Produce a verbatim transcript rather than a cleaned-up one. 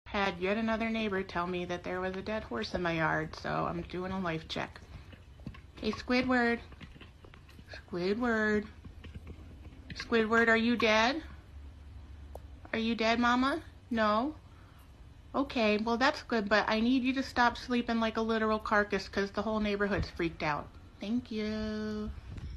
had yet another neighbor tell me that there was a dead horse in my yard, so I'm doing a life check. Hey, Squidward. Squidward. Squidward, are you dead? Are you dead, Mama? No? Okay, well that's good, but I need you to stop sleeping like a literal carcass because the whole neighborhood's freaked out. Thank you.